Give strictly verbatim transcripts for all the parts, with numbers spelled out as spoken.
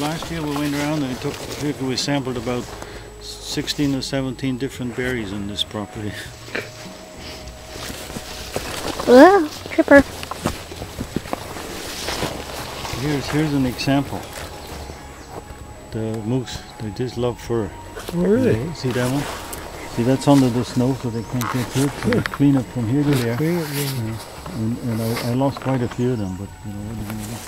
last year we went around and we took, we sampled about sixteen or seventeen different berries on this property. Wow, tripper. Here's here's an example. The moose, they just love fur. Oh, really? You see that one? See, that's under the snow, so they can't get to it. So they clean up from here to there. Clean up, yeah. Yeah. And, and I, I lost quite a few of them, but you know what are you gonna do?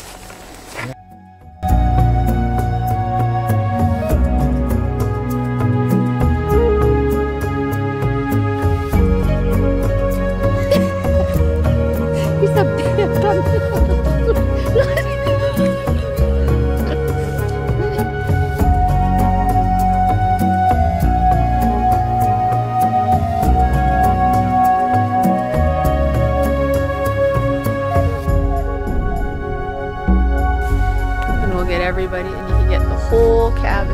Everybody, and you can get the whole cabin.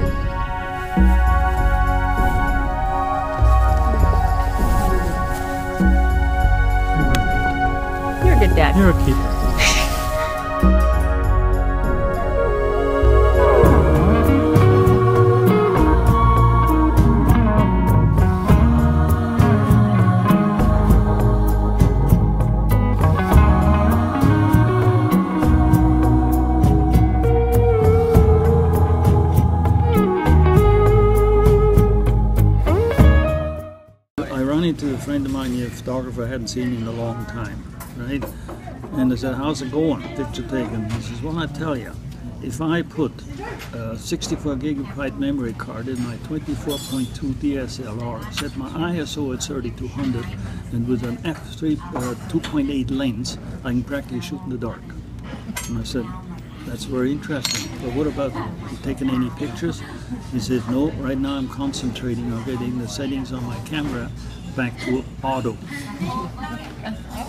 You're a good dad. You're a keeper. To a friend of mine, a photographer I hadn't seen in a long time, right? And I said, how's it going? Picture taken. He says, well, I tell you, if I put a sixty-four gigabyte memory card in my twenty-four point two D S L R, set my I S O at thirty-two hundred, and with an f three uh, two point eight lens, I can practically shoot in the dark. And I said, that's very interesting. But what about you taking any pictures? He said, no, right now I'm concentrating on getting the settings on my camera back to auto.